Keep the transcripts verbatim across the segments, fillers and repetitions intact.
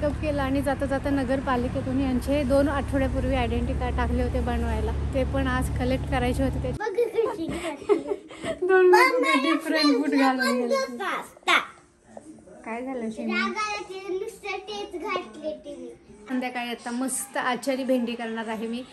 Pickup केलं आणि जाता जाता नगरपालिकेतून यांचे दोन आठवड्यापूर्वी आयडेंटिटी कार्ड टाकले होते बनवायला, ते पण आज कलेक्ट करायचे होते. ते दोन डिफरंट बूट घालून गेले. काय झालं संध्याकाळी आता मस्त आचारी भेंडी करणार आहे मी.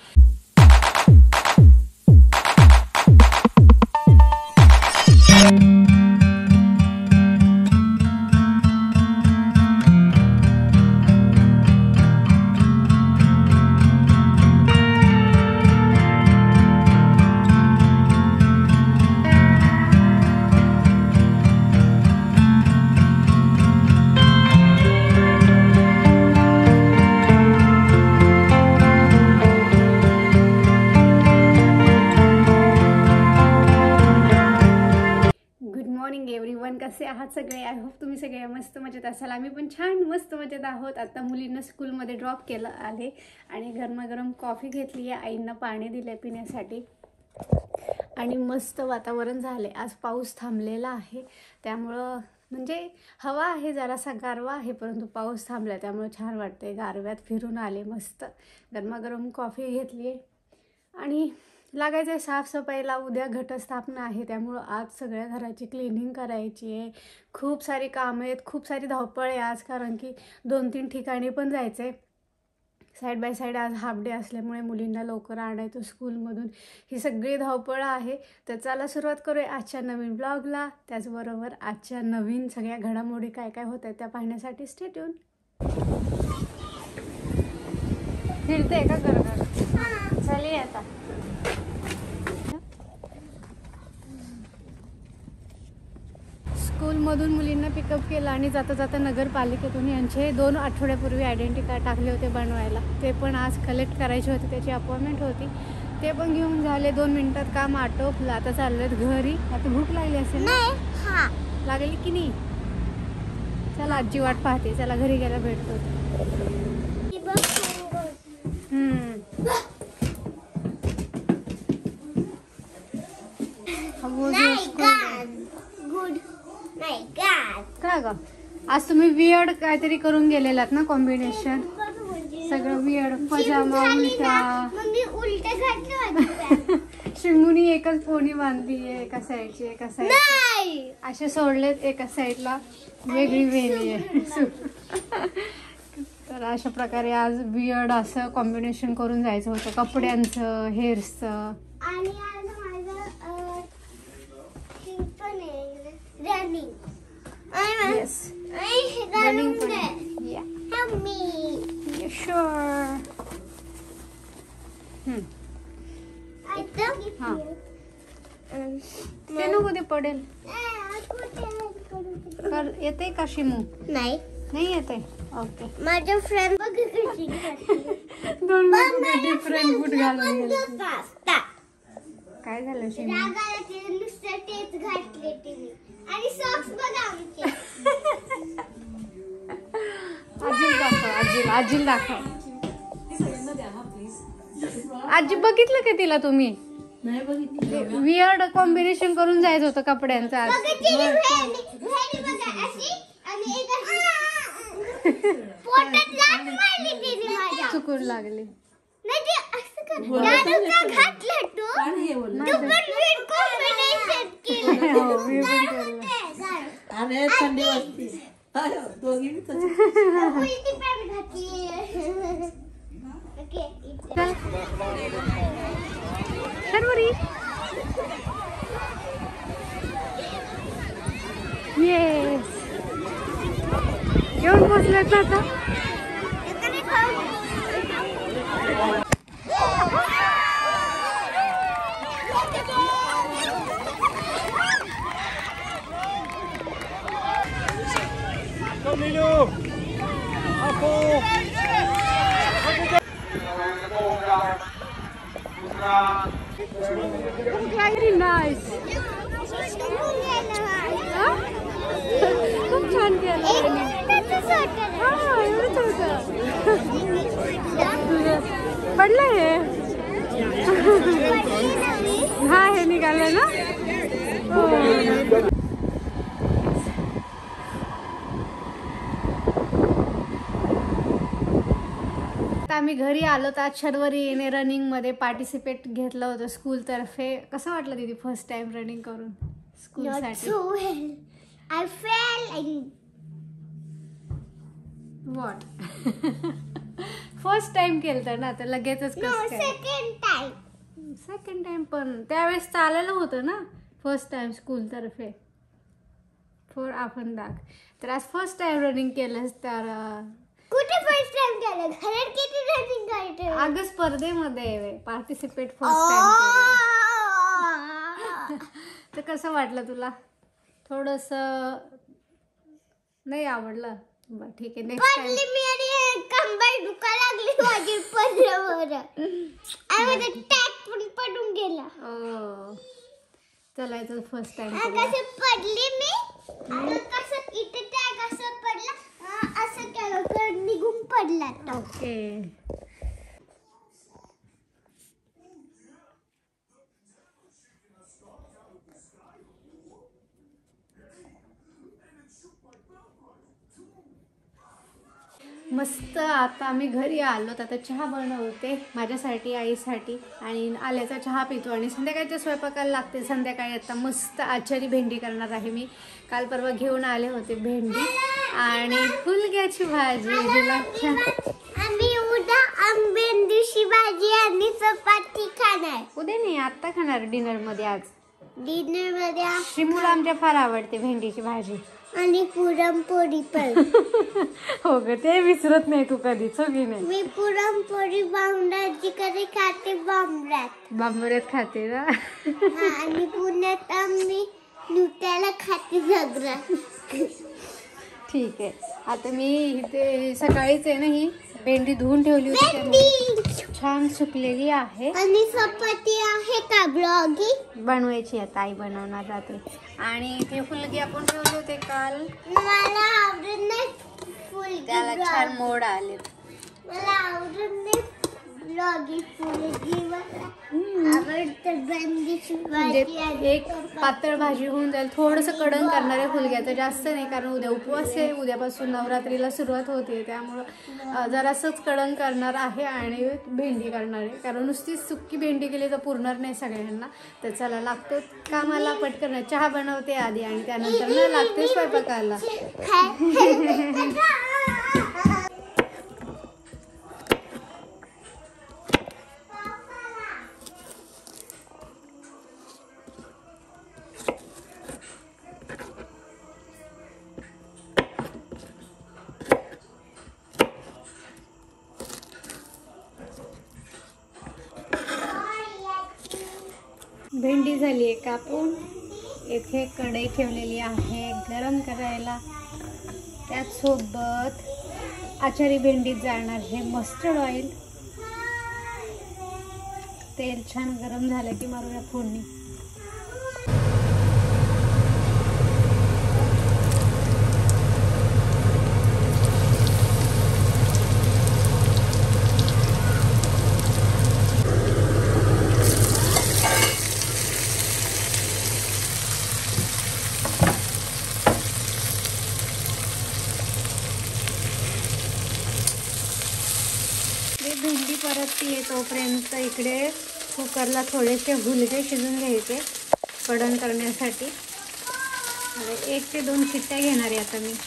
कसे आहात सगळे? आय होप तुम्ही सगळे मस्त मजेत असाल. आम्ही पण छान मस्त मजेत आहोत. आता मुलींना स्कूलमध्ये ड्रॉप केलं आले आणि गरमागरम कॉफी घेतली आहे, आईंना पाणी दिले पिण्यासाठी आणि मस्त वातावरण झाले. आज पाऊस थांबलेला आहे त्यामुळं म्हणजे हवा आहे, जरासा गारवा आहे, परंतु पाऊस थांबला त्यामुळे छान वाटते. गारव्यात फिरून आले, मस्त गरमागरम कॉफी घेतली आहे आणि लागायचं आहे साफसफाईला. उद्या घटस्थापना आहे त्यामुळं आज सगळ्या घराची क्लिनिंग करायची आहे. खूप सारी कामं आहेत, खूप सारी धावपळ आहे आज, कारण की दोन तीन ठिकाणी पण जायचं आहे. साईड बाय साईड आज हाफ डे असल्यामुळे मुलींना लवकर आणायचं स्कूलमधून, ही सगळी धावपळ आहे. तर चला सुरुवात करूया आजच्या नवीन ब्लॉगला. त्याचबरोबर आजच्या नवीन सगळ्या घडामोडी काय काय होत आहेत त्या पाहण्यासाठी स्टे ट्यून. फिरते का घर चलिए आता. स्कूलमधून मुलींना पिकअप केलं आणि जाता जाता नगरपालिकेतून यांचे दोन आठवड्यापूर्वी आयडेंटिटी कार्ड टाकले होते बनवायला, ते पण आज कलेक्ट करायचे होते. त्याची अपॉइंटमेंट होती, ते पण घेऊन झाले. दोन मिनिटात काम आटोपलं. आता चाललेत घरी. आता भूक लागली असेल ना? लागली की नाही? चला आजी वाट पाहते, चला घरी गेला भेटतो. का ग आज तुम्ही वियर्ड काहीतरी करून गेलेलात ना, कॉम्बिनेशन सगळं वियर्ड. पजामा उलटा शिंगुनी एकच पोणी बांधली आहे, एका साईडची एका साईड असे सोडलेत, एका साईडला वेगळी वेगळी आहे. तर अशा प्रकारे आज वियर्ड असं कॉम्बिनेशन करून जायचं होतं कपड्यांचं, हेअर्सचं. Yes. Running for yeah. Help me. Yeah, sure. Hmm. I don't give you. ते नको ते पडेल. कर येते का शिमू? नाही नाही येते. ओके. माझ्या फ्रेंड बघ कशी घातली. दोन डिफरंट बूट घालून गेले. काय झालं शिमू? रागाला नुसतं तेच घातले तिने आणि सॉक्स बघा आमचे. आजी दाखव, आजी आजी दाखव. आजी बघितलं का तिला तुम्ही? नाही बघितलं. वियर्ड कॉम्बिनेशन करून जायचं होतं कपड्यांचं आज. चुकून लागली. अरे थंडी वाजते. दोघी येस येऊन पोचलेत ना आता. Very nice. खूप छान केलं. पडलं हे. हा हे निघालं ना. आम्ही घरी आलो तर आज शर्वरीने रनिंगमध्ये पार्टिसिपेट घेतलं होतं स्कूलतर्फे. कसं वाटलं दीदी फर्स्ट टाइम रनिंग करून स्कूलसाठी? I fell and what first time केलं तर ना तर लगेचच no कसं काय? second time. सेकंड टाइम पण त्यावेळेस चालायला होतं ना फर्स्ट टाइम स्कूलतर्फे फॉर आपण दाग. तर आज फर्स्ट टाइम रनिंग केलंस तर अं, कुठे फर्स्ट टाइम केलं? घरात किती रनिंग करते? अगं स्पर्धेमध्ये पार्टिसिपेट फर्स्ट टाइम केलं. तर कसं वाटलं तुला? थोडस नाही आवडलं? बरं ठीक आहे नेक्स्ट टाइम. पडली मी आणि कंबर दुखा लागली माझी पडल्यावर. आणि माझा टॅग पण पडून गेला. चलायचं फर्स्ट टाइम. कसं पडली मी आणि कसं इथे टॅग असं पडला अं, असं केलं तर निघून पडला तो. ओके. मस्त. आता आम्ही घरी आलो तर आता चहा बनवते माझ्यासाठी आईसाठी आणि आल्याचा चहा पितो आणि संध्याकाळच्या स्वयंपाकाला लागते. संध्याकाळी आता मस्त आचारी भेंडी करणार आहे मी. काल परवा घेऊन आले होते भेंडी आणि फुलग्याची भाजी जिला छान. आम्ही उद्या आंबेंदूची भाजी आणि चपाती खाणार. उद्या नाही आत्ता खाणार डिनरमध्ये. आज डिनर मध्ये श्रीमूला आमच्या फार आवडते भेंडीची भाजी आणि पुरणपोळी पण. हो ग ते विसरत नाही तू कधीच हो की नाही. मी पुरणपोळी बांबराची कधी खाते बांबरात. बांबऱ्यात खाते ना. हा, आणि पुण्यात आम्ही नुट्याला खाते सगळं. ठीक आहे. आता मी इथे सकाळीच आहे ना ही भेंडी धुवून ठेवली होती त्यामुळे भेंडी छान सुकलेली आहे. आणि चपाती आहे का ब्लॉगी? बनवायची आता आई बनवणार रात्री. आणि ते फुलगी आपण ठेवले होते काल मला आवडत नाही फुलगी त्याला ब्लॉग. छान मोड आले. मला आवडत नाही ब्लॉगी फुलगी. मला आवडतं भेंडीची म्हणजे भाजी आणि एक पातळ भाजी होऊन जाईल. थोडंसं कडण करणार आहे फुलग्याचं जास्त नाही कारण उद्या उपवास आहे. उद्यापासून नवरात्रीला सुरुवात होते त्यामुळं अं, जरासंच कडण करणार आहे आणि भेंडी करणार आहे कारण नुसतीच सुक्की भेंडी केली तर पुरणार नाही सगळ्यांना. तर चला लागतो कामाला पटकन. चहा बनवते आधी आणि त्यानंतर न लागते स्वयंपाकाला. भेंडी झाली आहे कापून. येथे कढई ठेवलेली आहे गरम करायला. त्याचसोबत आचारी भेंडीत जाणार हे मस्टर्ड ऑइल. तेल छान गरम झालं की मारूया फोडणी. भेंडी परततीये तोपर्यंत इकडे कुकरला थोडेसे हुलगे शिजून घ्यायचे कडण करण्यासाठी. आता एक ते दोन शिट्ट्या घेणार आहे आता मी.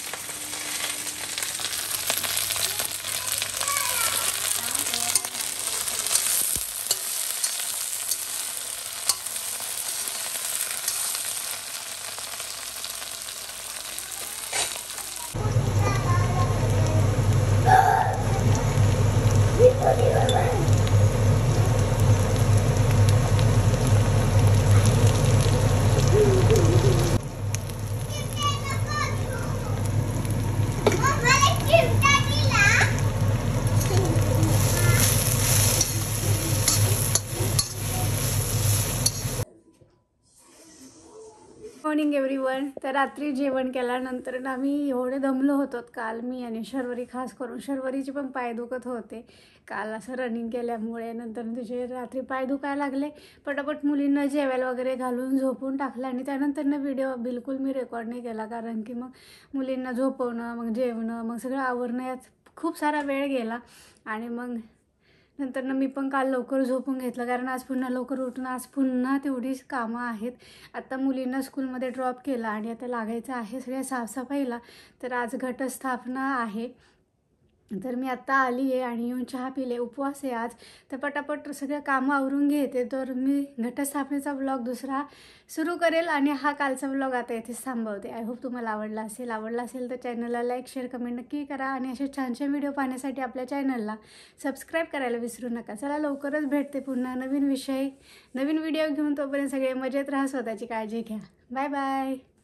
Morning everyone. तर रात्री जेवण केल्यानंतर ना आम्ही एवढे दमलो होतो काल मी आणि शर्वरी. खास करून शर्वरीचे पण पाय दुखत होते काल असं रनिंग केल्यामुळे. नंतर तिचे रात्री पाय दुखायला लागले. पटापट मुलींना जेवायला वगैरे घालून झोपून टाकलं आणि त्यानंतरनं व्हिडिओ बिलकुल मी रेकॉर्ड नाही केला कारण की मग मुलींना झोपवणं मग जेवणं मग सगळं आवरणं यात खूप सारा वेळ गेला आणि मग नंतर ना मी पण काल लवकर झोपून घेतलं, कारण आज पुन्हा लवकर उठून आज पुन्हा तेवढीच कामं आहेत. आता मुलींना स्कूलमध्ये ड्रॉप केलं आणि आता लागायचं आहे सगळ्या साफसफाईला. तर आज घटस्थापना आहे, तर मी आत्ता आली आहे आणि येऊन चहा पिले. उपवास आहे आज, तर पटापट सगळ्या कामं आवरून घेते. तर मी घटस्थापनेचा ब्लॉग दुसरा सुरू करेल आणि हा कालचा ब्लॉग आता इथेच थांबवते. आय होप तुम्हाला आवडला असेल. आवडला असेल तर चॅनलला लाईक शेअर कमेंट नक्की करा आणि असे छान छान व्हिडिओ पाहण्यासाठी आपल्या चॅनलला सबस्क्राईब करायला विसरू नका. चला लवकरच भेटते पुन्हा नवीन विषय नवीन व्हिडिओ घेऊन. तोपर्यंत सगळे मजेत राहा, स्वतःची काळजी घ्या. Bye bye.